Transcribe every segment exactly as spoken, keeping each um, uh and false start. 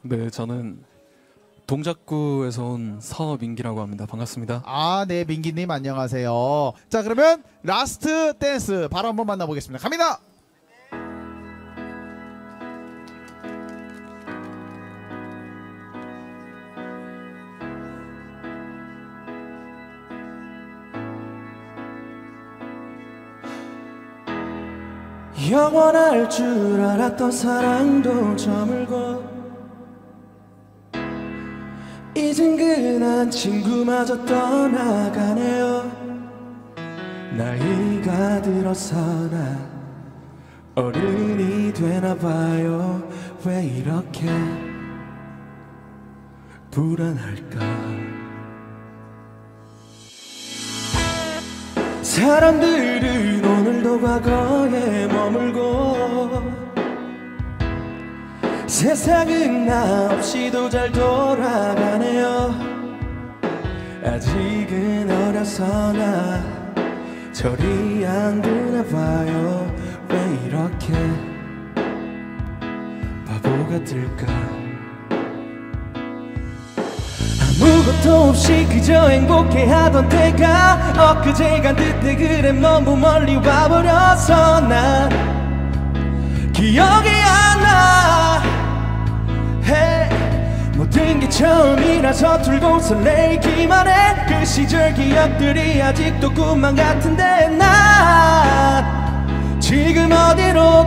네, 저는 동작구에서 온 서민기라고 합니다. 반갑습니다. 아, 네, 민기님 안녕하세요. 자, 그러면 라스트 댄스 바로 한번 만나보겠습니다. 갑니다. 영원할 줄 알았던 사랑도 저물고 이젠 그난 친구마저 떠나가네요. 나이가 들어서 난 어른이 되나봐요. 왜 이렇게 불안할까. 사람들은 오늘도 과거에 머물고 세상은 나 없이도 잘 돌아가네요. 아직은 어려서 나 절이 안 드나봐요. 왜 이렇게 바보 같을까. 아무것도 없이 그저 행복해하던 때가 엊그제 간 듯해. 그래 너무 멀리 와버려서 난 기억이 안 나. hey, 모든 게 처음이라서 들고 설레기만 해. 그 시절 기억들이 아직도 꿈만 같은데 난 지금 어디로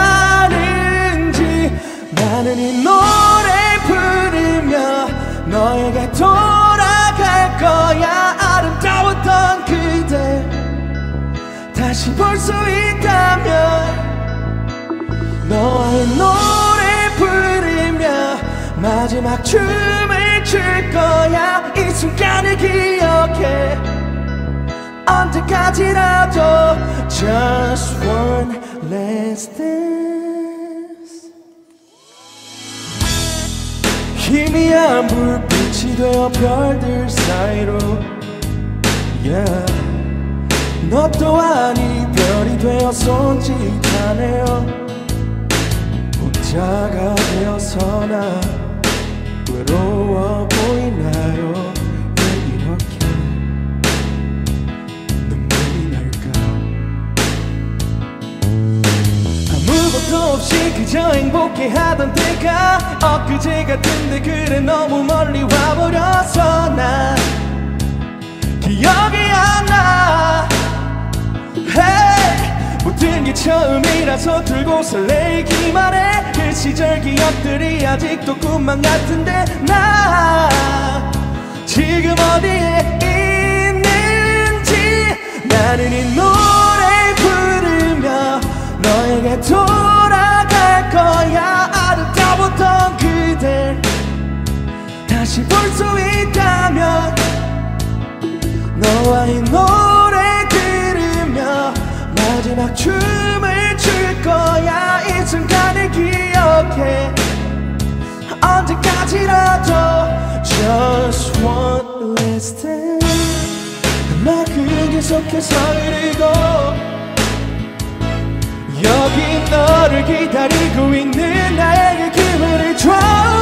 가는지. 나는 이 노래 부르며 너에게 돌아갈 거야. 아름다웠던 그대 다시 볼 수 있다면 너와의 노래 부르며 마지막 춤을 출 거야. 이 순간을 기억해 언제까지라도. Just one last dance. 희미한 불빛이 되어 별들 사이로 yeah. 너 또한 이별이 되어 손짓하네요. 혼자가 되어서 나 외로워 보이나요. 왜 이렇게 눈물이 날까. 아무것도 없이 그저 행복해하던 때가 엊그제 같은데 그래 너무 멀리 와버려서 난 기억이 안 나. hey, 모든 게 처음이라서 들고 설레기만 해. 그 시절 기억들이 아직도 꿈만 같은데 나 지금 어디에 있는지. 나는 이 노래 부르며 너에게 돌아갈 거야. 아름다웠던 그댈 다시 볼 수 있다면 너와 이 노래 들으며 마지막 춤을 출 거야. 이 순간을 기억해 언제까지라도. Just one last dance. 음악은 계속해서 흐르고 여기 너를 기다리고 있는 나에게 기분을 줘.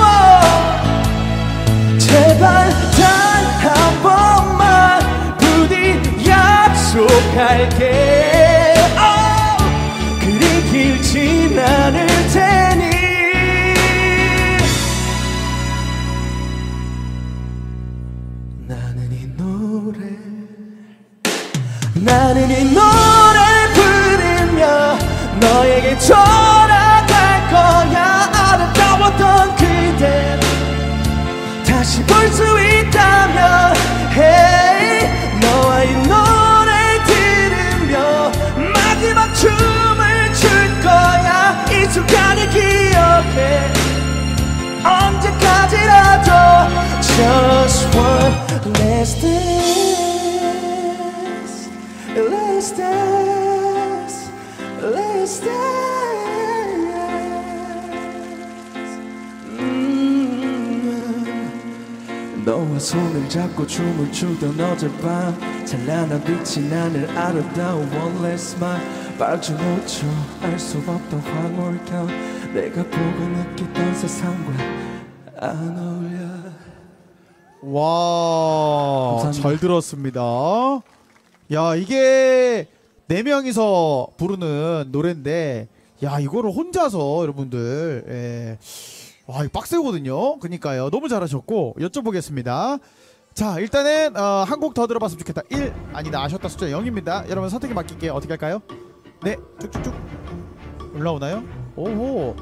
제발 단 한 번만 부디 약속할게. oh, 그리 길진 않을 테니. 나는 이 노래 나는 이 노래 부르며 너에게 돌아갈 거야. 아름다웠던 그대 다시 볼 수 있다면 hey, 너와 이 노래 들으며 마지막 춤을 출 거야. 이 순간을 기억해 언제까지라도. Just one last dance. Last dance. Last dance. 음. 너와 손을 잡고 춤을 추던 어젯밤 찬란한 빛이 나는 아름다운 one last smile. 빨주 노초 알 수 없던 황홀경 내가 보고 느꼈던 세상과 안 어울려. 와, 감사합니다. 잘 들었습니다. 야, 이게 네 명이서 부르는 노래인데, 야, 이거를 혼자서 여러분들, 예. 와, 이거 빡세거든요. 그니까요. 너무 잘하셨고, 여쭤보겠습니다. 자, 일단은 어, 한 곡 더 들어봤으면 좋겠다. 일 아니다, 아셨다 숫자 영입니다. 여러분 선택에 맡길게요. 어떻게 할까요? 네, 쭉쭉쭉 올라오나요? 오호,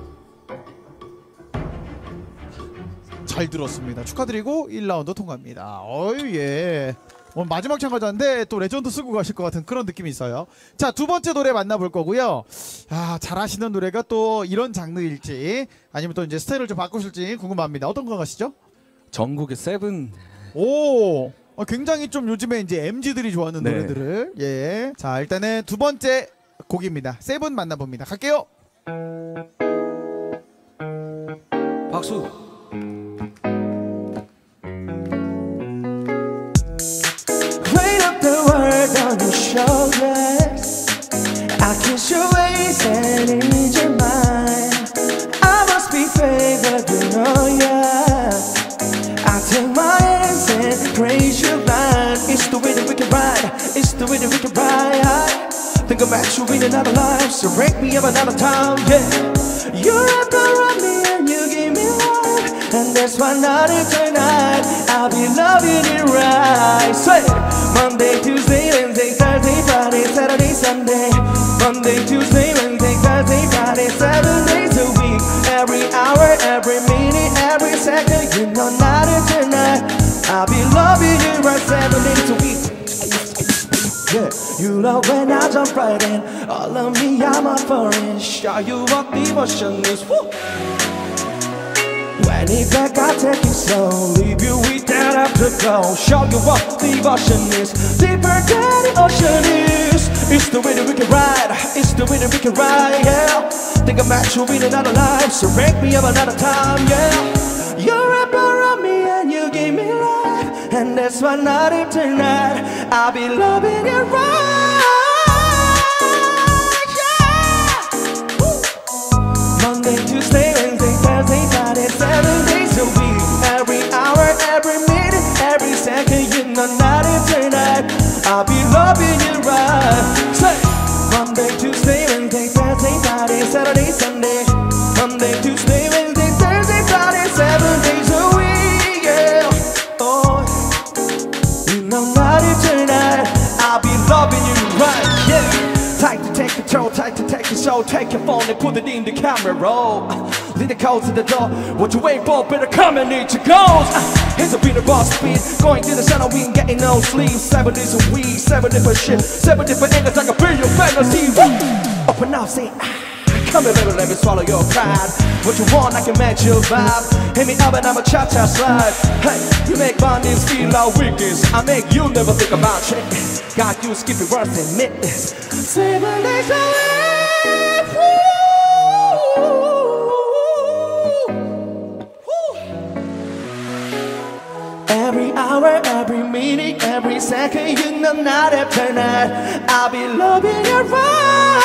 잘 들었습니다. 축하드리고 일 라운드 통과입니다. 어유 예. 오늘 마지막 참가자인데 또 레전드 쓰고 가실 것 같은 그런 느낌이 있어요. 자, 두 번째 노래 만나볼 거고요. 아, 잘하시는 노래가 또 이런 장르일지 아니면 또 이제 스타일을 좀 바꾸실지 궁금합니다. 어떤 거 가시죠? 전국의 세븐. 오, 어, 굉장히 좀 요즘에 이제 엠지들이 좋아하는 네. 노래들을. 예. 자, 일단은 두 번째 곡입니다. 세븐 만나봅니다. 갈게요. 박수. Weight of the world on your shoulders. I kiss your waist and ease your mind. I must be favored, you know, yeah. I take my hands and praise your line. It's the way that we can ride. It's the way that we can ride. Think about you in another life, so break me up another time, yeah. You're up around me and you give me life, and that's why night after night I'll be loving you right. Say Monday, Tuesday, Wednesday, Thursday, Friday, Saturday, Sunday. Monday, Tuesday, Wednesday, Thursday, Friday, seven days a week. Every hour, every minute, every second, you know night after night I'll be loving you right seven days a week. Yeah, you love when I jump right in. All of me, I'm up for it. Show you what devotion is. Woo! When it back, I take it slow. Leave you with that afterglow. Show you what devotion is. Deeper than the ocean is. It's the way that we can ride. It's the way that we can ride, yeah. Think about you in another life, so break me up another time, yeah. You're up around me and you give me life, and that's why night after night I'll be loving you right, yeah. Woo. Monday, Tuesday, Wednesday, Thursday, Friday, seven days a week. Every hour, every minute, every second, you know night after night I'll be loving you right. Say Monday, Tuesday, Wednesday, Thursday, Friday, Saturday, Sunday. Monday, Tuesday, Wednesday, Thursday, Friday, seven days a week, yeah. Oh, you know night after night I'll be loving you right, yeah. Time to take control, time to take control. Take your phone and put it in the camera roll. Lead the code to the door. What you wait for? Better come and need your goals. Uh, here's a beat of boss speed. Going to the sun, we ain't getting no sleep. Seven days a week, seven different shit, seven different angles. I can feel your fantasy. Woo! Open up, say ah. Come here, baby, let me swallow your pride. What you want, I can match your vibe. Hit me up and I'm a cha-cha slide. Hey, you make bondings feel like weakness. I make you never think about shit. Got you skipping worse than minutes. Seven days a week. Woo! Woo! Every hour, every minute, every second, you know night after night I'll be loving you right.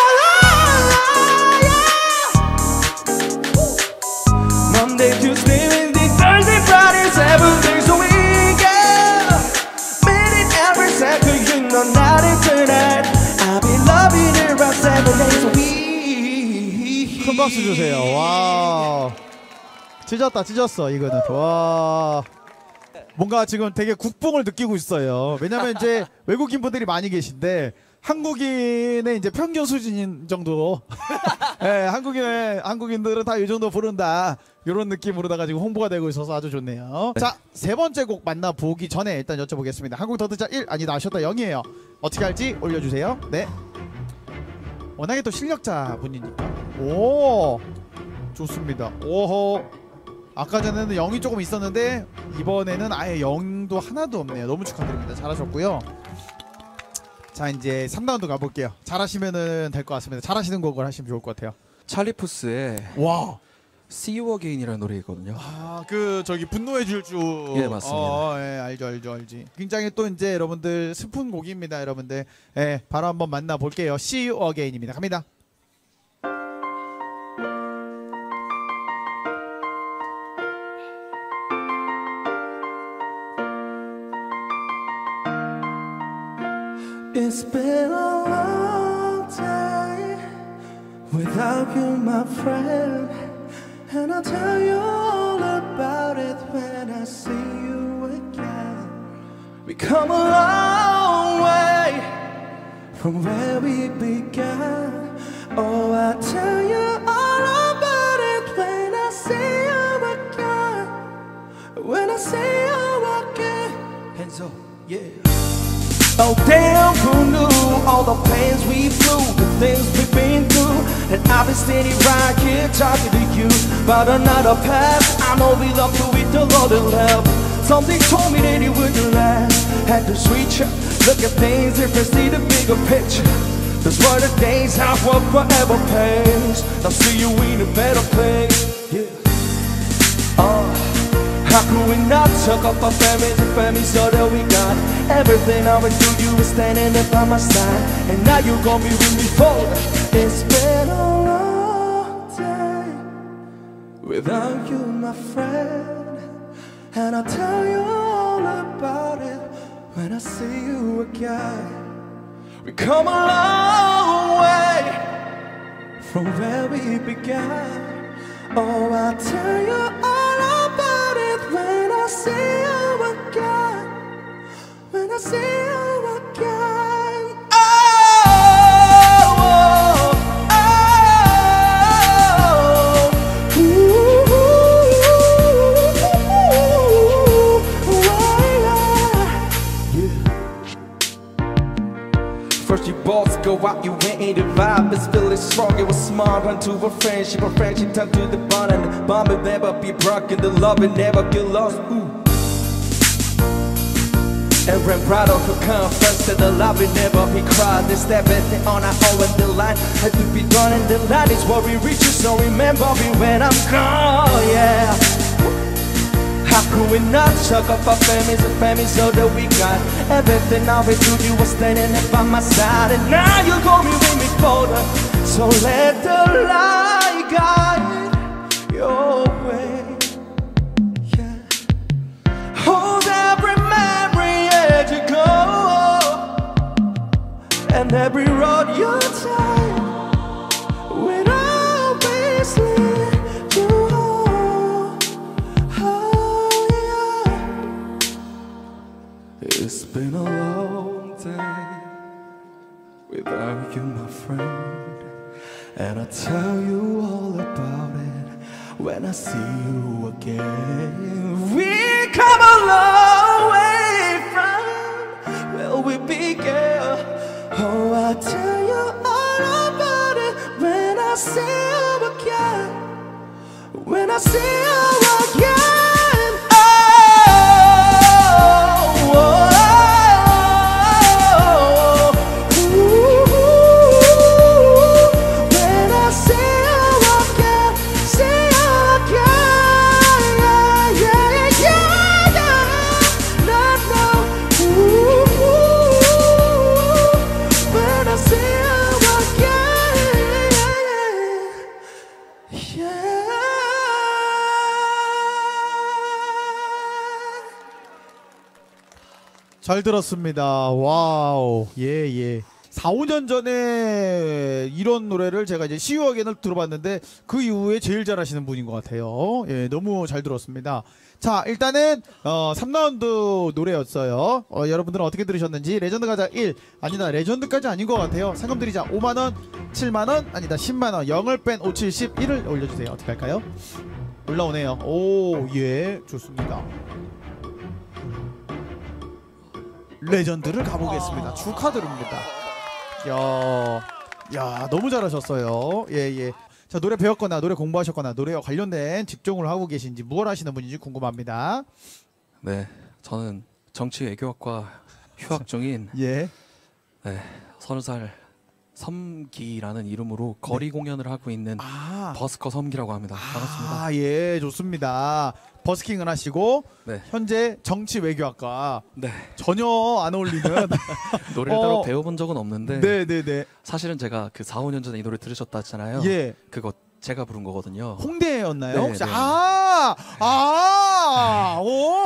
Monday, Tuesday, Wednesday, Thursday, Friday, seven days a week, yeah. Minute, every second, you know night after night I'll be loving you right seven days a week. 큰 박수 주세요. 와, 찢었다, 찢었어 이거는. 와, 뭔가 지금 되게 국뽕을 느끼고 있어요. 왜냐면 이제 외국인 분들이 많이 계신데 한국인의 이제 평균 수준인 정도. 예, 한국인의 한국인들은 다 이 정도 부른다. 이런 느낌으로다가 지금 홍보가 되고 있어서 아주 좋네요. 네. 자, 세 번째 곡 만나보기 전에 일단 여쭤보겠습니다. 한 곡 더 듣자. 일 아니다, 아셨다 영이에요. 어떻게 할지 올려주세요. 네. 워낙에 또 실력자 분이니까. 오, 좋습니다. 오호. 아까 전에는 영이 조금 있었는데 이번에는 아예 영도 하나도 없네요. 너무 축하드립니다. 잘하셨고요. 자, 이제 삼 라운드 가볼게요. 잘하시면은 될 것 같습니다. 잘하시는 곡을 하시면 좋을 것 같아요. 찰리 푸스의 와, See You Again이라는 노래이거든요. 아, 그 저기 분노의 질주. 예, 맞습니다. 어, 예, 알죠, 알죠, 알지. 굉장히 또 이제 여러분들 슬픈 곡입니다, 여러분들. 예, 바로 한번 만나 볼게요. See You Again입니다. 갑니다. It's been a long day without you, my friend, and I'll tell you all about it when I see you again. We come a long way from where we began. Oh, I'll tell you all about it when I see you again. When I see you again. Hands up, yeah. Oh damn, who knew all the pains we flew, the things we've been through. And I've been standing right here talking to you about another path. I know we love you with the Lord and love. Something told me that it wouldn't last. Had to switch up, look at things different, see the bigger picture. Those were the days I work forever pays. Now see you in a better place, yeah. Uh, how could we not talk up our families and families so that we got everything I went through? You were standing there by my side, and now you're gonna be with me forever. It's been a long day without you, my friend, and I'll tell you all about it when I see you again. We come a long way from where we began. Oh, I'll tell you all about it when I see you again. When I see you again. Oh, oh, oh, ooh, yeah. First you both go out, you went in the vibe. It's feeling strong, it was smart. Run to a friendship, a friendship turned to the bond. And the bond will never be broken, the love will never get lost. Ooh. And when bridal could come first, and the love will never be cried. This everything on our own, and the line had to be done, and the line is what we reach. So remember me when I'm gone, yeah. How could we not talk up our families and families so that we got everything now we do? You were standing there by my side, and now you're going with me further. So let the light guide your way, yeah. Hold every memory as you go, and every road you take will always lead you home. It's been a long day without you, my friend, and I'll tell you all about it when I see you again. We come a long way from where we began. Oh, I'll tell you all about it when I see you again. When I see you again. Oh, oh, oh, ooh, when I see you again, see you again, yeah, yeah, yeah, yeah. No, no, ooh, when I see you again, yeah. 잘 들었습니다. 와우. 예, 예. 사, 오 년 전에 이런 노래를 제가 이제 시우어겐을 들어봤는데 그 이후에 제일 잘하시는 분인 것 같아요. 예, 너무 잘 들었습니다. 자, 일단은 어, 삼 라운드 노래였어요. 어, 여러분들은 어떻게 들으셨는지. 레전드 가자 일. 아니다, 레전드까지 아닌 것 같아요. 상금 드리자 오만 원, 칠만 원, 아니다 십만 원. 영을 뺀 오, 칠, 십, 일을 올려주세요. 어떻게 할까요? 올라오네요. 오, 예, 좋습니다. 레전드를 가보겠습니다. 축하드립니다. 야, 야, 너무 잘하셨어요. 예, 예. 자, 노래 배웠거나 노래 공부하셨거나 노래와 관련된 직종을 하고 계신지 무엇 하시는 분인지 궁금합니다. 네, 저는 정치 외교학과 휴학 중인 예. 네, 서른 살 섬기라는 이름으로 거리 공연을 하고 있는 아, 버스커 섬기라고 합니다. 반갑습니다. 아, 예, 좋습니다. 버스킹을 하시고 네, 현재 정치 외교학과 네. 전혀 안 어울리는 노래를 어, 따로 배워본 적은 없는데 네, 네, 네. 사실은 제가 그 사, 오 년 전에 이 노래 들으셨다 했잖아요. 예. 그거 제가 부른 거거든요. 홍대였나요? 네, 혹시? 네. 아, 아, 오,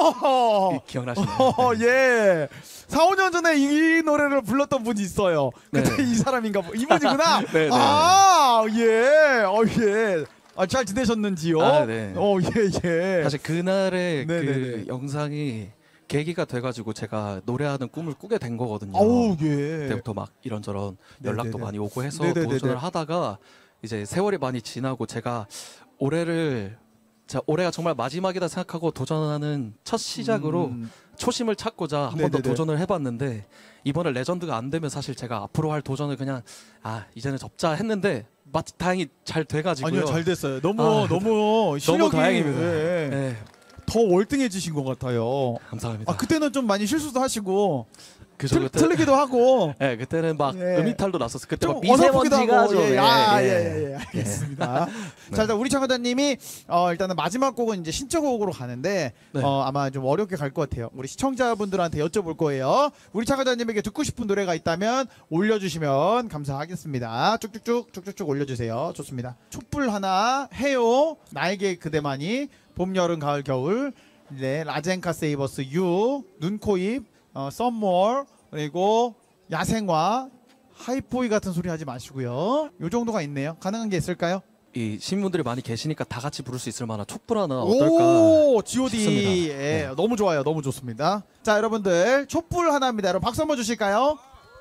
오, 기억나시나요? 어, 예. 사, 오 년 전에 이 노래를 불렀던 분이 있어요. 그때 네. 이 사람인가 보. 이분이구나. 네, 네. 아, 예. 어, 예. 아, 잘 지내셨는지요? 아, 네. 어, 예, 예. 사실 그날의 네, 그 네, 네. 영상이 계기가 돼가지고 제가 노래하는 꿈을 꾸게 된 거거든요. 아우, 예. 그때부터 막 이런저런 네, 연락도 네, 네. 많이 오고 해서 네, 네, 네, 도전을 네. 하다가 이제 세월이 많이 지나고 제가 올해를 자 올해가 정말 마지막이다 생각하고 도전하는 첫 시작으로 음, 초심을 찾고자 한 네, 번 더 네, 네. 도전을 해봤는데 이번에 레전드가 안 되면 사실 제가 앞으로 할 도전을 그냥 아 이제는 접자 했는데 마치 다행히 잘 돼가지고요. 아니요, 잘 됐어요. 너무 아, 너무 실력이 다행입니다. 예, 네, 더 월등해지신 것 같아요. 감사합니다. 아, 그때는 좀 많이 실수도 하시고 그죠, 틀, 그때- 틀리기도 하고 네, 그때는 막 예. 음이탈도 났었어. 그때 막 좀 어설프기도 미세먼지가 하고. 좀 예, 예, 아, 예. 예, 예, 예, 알겠습니다. 네. 자, 일단 우리 참가자님이 어, 일단은 마지막 곡은 이제 신청곡으로 가는데 네. 어, 아마 좀 어렵게 갈 것 같아요. 우리 시청자분들한테 여쭤볼 거예요. 우리 참가자님에게 듣고 싶은 노래가 있다면 올려주시면 감사하겠습니다. 쭉쭉쭉 쭉쭉쭉 올려주세요. 좋습니다. 촛불 하나 해요. 나에게 그대만이 봄, 여름, 가을, 겨울. 네, 라젠카 세이버스 유, 눈코입, 어, 썸머 그리고 야생화, 하이포이 같은 소리 하지 마시고요. 요 정도가 있네요. 가능한 게 있을까요? 이 시민분들이 많이 계시니까 다 같이 부를 수 있을 만한 촛불 하나 어떨까? 오, 지오디. 싶습니다. 예, 네. 너무 좋아요. 너무 좋습니다. 자, 여러분들 촛불 하나입니다. 여러분 박수 한번 주실까요?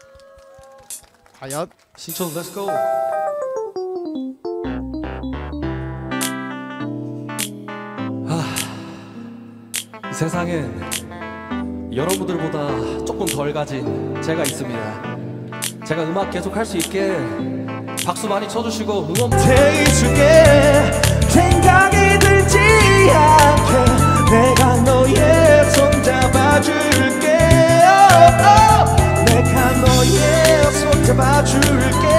과연 신촌 Let's go. 아, 이 세상엔 여러분들보다 조금 덜 가진 제가 있습니다. 제가 음악 계속 할 수 있게 박수 많이 쳐주시고 응원 대해줄게 생각이 들지 않게 내가 너의 손 잡아줄게 oh, oh. 내가 너의 손 잡아줄게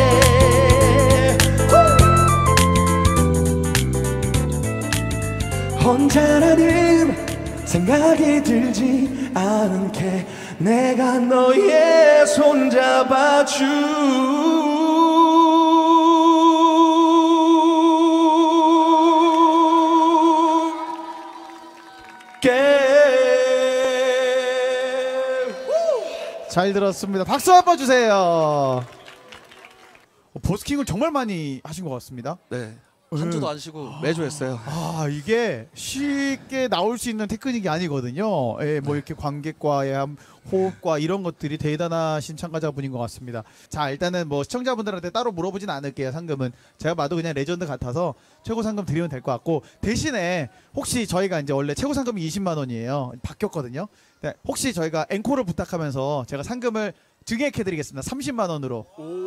Woo. 혼자라는 생각이 들지 않게 내가 너의 손 잡아줄게. 잘 들었습니다. 박수 한번 주세요. 어, 버스킹을 정말 많이 하신 것 같습니다. 네. 한 주도 안 쉬고 매주 했어요. 아, 이게 쉽게 나올 수 있는 테크닉이 아니거든요. 예, 뭐 이렇게 관객과의 함, 호흡과 이런 것들이 대단하신 참가자분인 것 같습니다. 자, 일단은 뭐 시청자분들한테 따로 물어보진 않을게요. 상금은 제가 봐도 그냥 레전드 같아서 최고 상금 드리면 될 것 같고, 대신에 혹시 저희가 이제 원래 최고 상금이 이십만 원이에요. 바뀌었거든요. 네, 혹시 저희가 앵콜을 부탁하면서 제가 상금을 증액해드리겠습니다. 삼십만 원으로.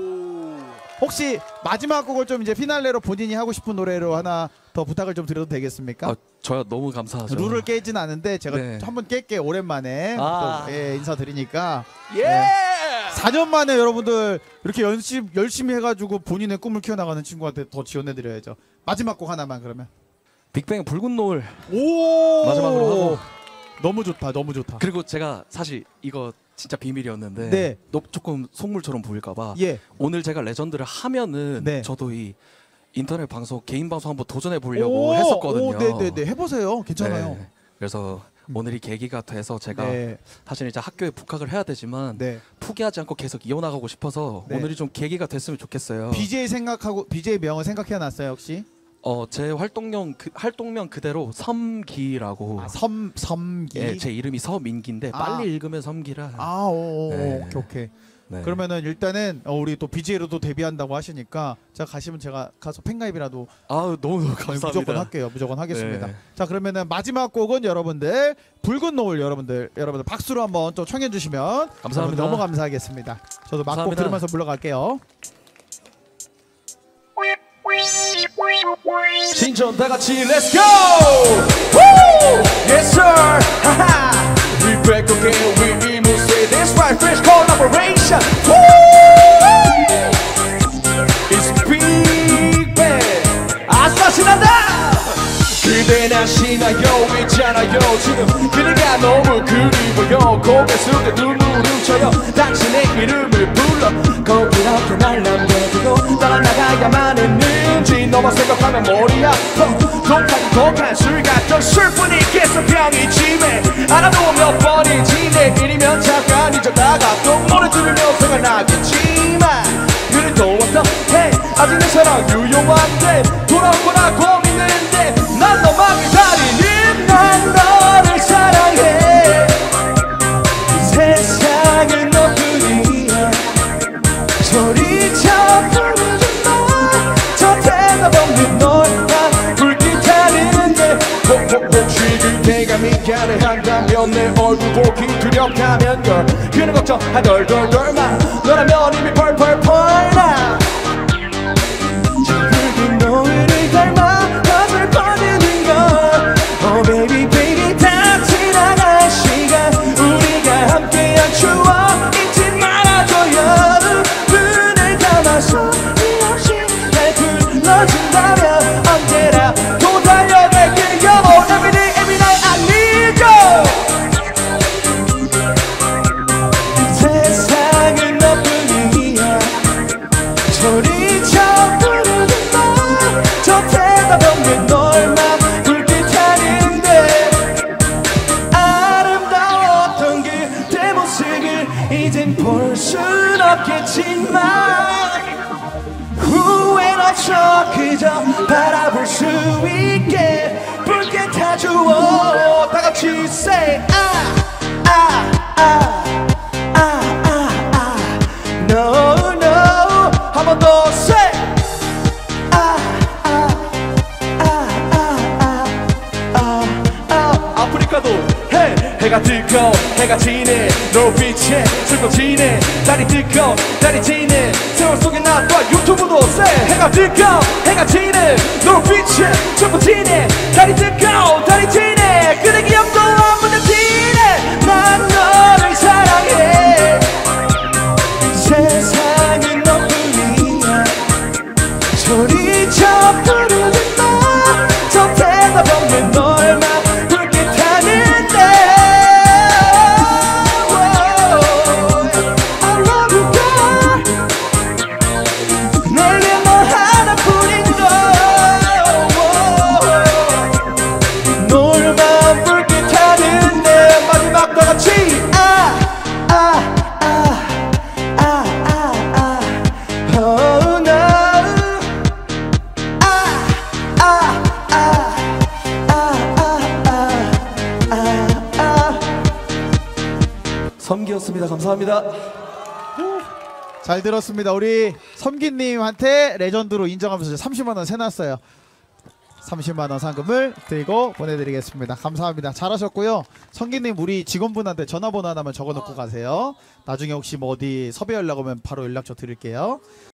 혹시 마지막 곡을 좀 이제 피날레로 본인이 하고 싶은 노래로 하나 더 부탁을 좀 드려도 되겠습니까? 아, 저야 너무 감사하죠. 룰을 깨진 않은데 제가 네. 한번 깰게 오랜만에 아. 또, 예, 인사드리니까 예! 사 년 만에 여러분들 이렇게 열심히, 열심히 해가지고 본인의 꿈을 키워나가는 친구한테 더 지원해드려야죠. 마지막 곡 하나만 그러면. 빅뱅의 붉은 노을. 오, 마지막으로 하고. 너무 좋다, 너무 좋다. 그리고 제가 사실 이거 진짜 비밀이었는데 네. 너 조금 속물처럼 보일까봐 예, 오늘 제가 레전드를 하면은 네. 저도 이 인터넷 방송 개인 방송 한번 도전해 보려고 했었거든요. 오, 네네네, 해보세요. 괜찮아요. 네. 그래서 오늘이 계기가 돼서 제가 네, 사실 이제 학교에 복학을 해야 되지만 네. 포기하지 않고 계속 이어나가고 싶어서 네. 오늘이 좀 계기가 됐으면 좋겠어요. 비제이 생각하고 비제이 명은 생각해놨어요 혹시? 어, 제 활동명 그, 활동명 그대로 섬기라고. 아, 섬 섬기. 예, 제 이름이 서민기인데 아. 빨리 읽으면 섬기라. 아, 오, 오, 네. 오케이 오케이. 네. 그러면은 일단은 어, 우리 또 비제이로도 데뷔한다고 하시니까 제가 가시면 제가 가서 팬가입이라도 아 너무 너무 감사합니다. 무조건 할게요. 무조건 하겠습니다. 네. 자, 그러면은 마지막 곡은 여러분들 붉은 노을 여러분들 여러분들 박수로 한번 또 청해 주시면 감사합니다. 너무 감사하겠습니다. 저도 막곡 감사합니다. 들으면서 물러갈게요. 신전 다 같이 Let's go! Woo! Yes sir! Haha! We break again, we even say this right, fresh collaboration! Woo! It's Big Bang! 아싸 신난다! 그대 나 신나요, we 있잖아요 지금 그대가 너무 그리워요 고개 숙여 눈물을 훔쳐요 당신의 이름을 불러 꼭 이렇게 날 남겨두고 떠나가야만 했는지 너만 생각하면 머리 아파 독한 독한 술 같던 술뿐이 계속 병이 침해 알아도 몇 번이지 내일이면 잠깐 잊었다가 또 노래 들으며 생각나겠지만 그래도 어떡해 아직 내 사랑 유효한데 돌아올 거라고 믿는데 난 너만 기다리니 난 너를 사랑해 세상은 너뿐이야 소리쳐 부르는 너저 대답 없는 너만 불빛하는데 혹시 그대가 미안해한다면 내 얼굴 보기 두렵다면 걸 그런 걱정 하덜덜덜마 너라면 이미 펄펄 펄나 붉은 노을을 닮아 가슴을 퍼지는 걸 Oh baby baby 다 지나갈 시간 우리가 함께한 추억 잊지 말아줘요 눈을 감아서 이 없이 날 불러준다면 언제나 또 달려갈게요 Everyday every night I need you 세상은 너뿐이야 소리쳐 부르는 너저 대답 없는 너만 불빛하는데 아름다웠던 그대 모습을 이젠 볼 순 없겠지만 후회는 없어 그저 바라볼 수 있게 붉게 타주어 다같이 say 아 아 아 아 아 아 no no 한 번 더 say 아 아 아 아 아 아 아프리카도 해 해가 뜨고 해가 지네 노빛에 슬퍼 지네 달이 뜨고 달이 지네 세월 속에 나와 유튜브도 say 해가 뜨고 해가 지네 노빛에 슬퍼 지네 달이 뜨고 달이 지네 그대 기억도 안 무너지네 난 너를 사랑해 세상은 너뿐이야 소리쳐 부르는 너저 대답 없는 너만 불빛하는데 I love you girl 내게 너 하나뿐인 걸 너만 불빛하는데 마지막 다같이 아 아 아 Oh no 아 아 아 아 아 아 섬기였습니다. 감사합니다. 잘 들었습니다. 우리 섬기님한테 레전드로 인정하면서 삼십만 원 세놨어요. 삼십만 원 상금을 드리고 보내드리겠습니다. 감사합니다. 잘하셨고요. 성기님 우리 직원분한테 전화번호 하나만 적어놓고 가세요. 나중에 혹시 뭐 어디 섭외하려고 하면 바로 연락처 드릴게요.